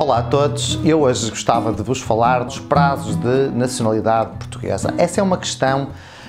Olá a todos, eu hoje gostava de vos falar dos prazos de nacionalidade portuguesa. Essa é uma questão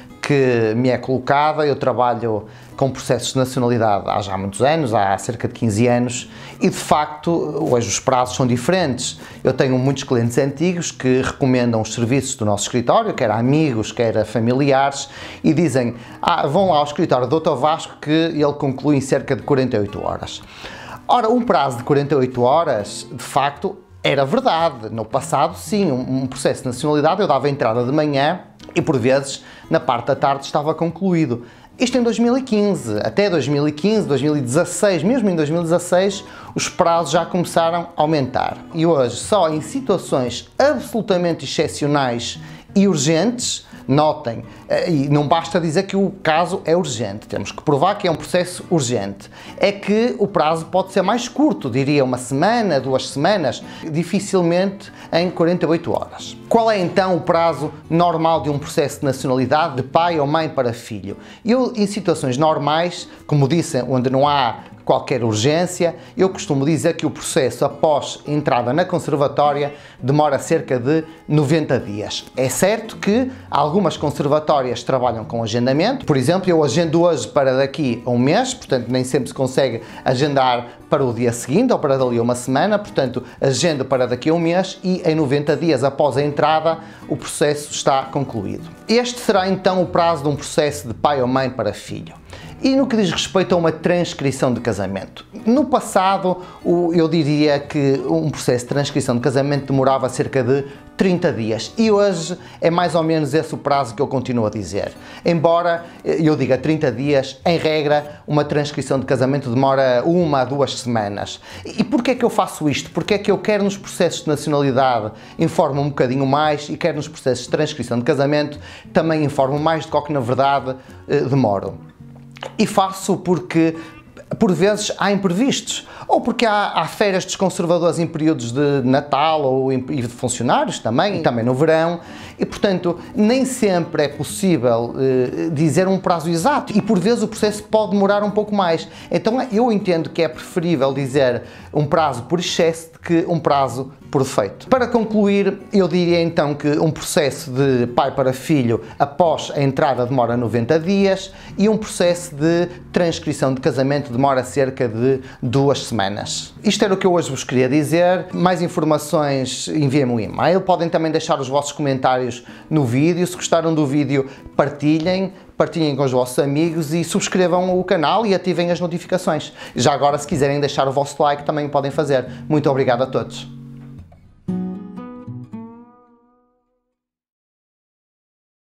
que me é colocada. Eu trabalho com processos de nacionalidade há já muitos anos, há cerca de 15 anos, e de facto hoje os prazos são diferentes. Eu tenho muitos clientes antigos que recomendam os serviços do nosso escritório, quer amigos, quer familiares, e dizem, vão lá ao escritório do Dr. Vasco que ele conclui em cerca de 48 horas. Ora, um prazo de 48 horas, de facto, era verdade. No passado, sim, um processo de nacionalidade eu dava entrada de manhã e, por vezes, na parte da tarde estava concluído. Isto em 2015, até 2015, 2016, mesmo em 2016, os prazos já começaram a aumentar. E hoje, só em situações absolutamente excepcionais e urgentes, notem, e não basta dizer que o caso é urgente, temos que provar que é um processo urgente, é que o prazo pode ser mais curto, diria uma semana, 2 semanas, dificilmente em 48 horas. Qual é então o prazo normal de um processo de nacionalidade de pai ou mãe para filho? Eu, em situações normais, como disse, onde não há qualquer urgência, eu costumo dizer que o processo após entrada na conservatória demora cerca de 90 dias. É certo que algumas conservatórias trabalham com agendamento, por exemplo, eu agendo hoje para daqui a um mês, portanto nem sempre se consegue agendar para o dia seguinte ou para dali a uma semana, portanto agendo para daqui a um mês e em 90 dias após a entrada o processo está concluído. Este será então o prazo de um processo de pai ou mãe para filho. E no que diz respeito a uma transcrição de casamento? No passado, eu diria que um processo de transcrição de casamento demorava cerca de 30 dias e hoje é mais ou menos esse o prazo que eu continuo a dizer. Embora eu diga 30 dias, em regra, uma transcrição de casamento demora 1 a 2 semanas. E porquê é que eu faço isto? Porque é que eu quer nos processos de nacionalidade informo um bocadinho mais e quer nos processos de transcrição de casamento também informo mais do que na verdade demoro. E faço porque, por vezes, há imprevistos, ou porque há férias dos conservadores em períodos de Natal e de funcionários também, e também no verão, e, portanto, nem sempre é possível dizer um prazo exato, e por vezes o processo pode demorar um pouco mais. Então, eu entendo que é preferível dizer um prazo por excesso do que um prazo por defeito. Para concluir, eu diria então que um processo de pai para filho após a entrada demora 90 dias e um processo de transcrição de casamento demora cerca de 2 semanas. Isto era o que eu hoje vos queria dizer. Mais informações, enviem-me um e-mail. Podem também deixar os vossos comentários no vídeo. Se gostaram do vídeo, partilhem com os vossos amigos e subscrevam o canal e ativem as notificações. Já agora, se quiserem deixar o vosso like, também podem fazer. Muito obrigado a todos.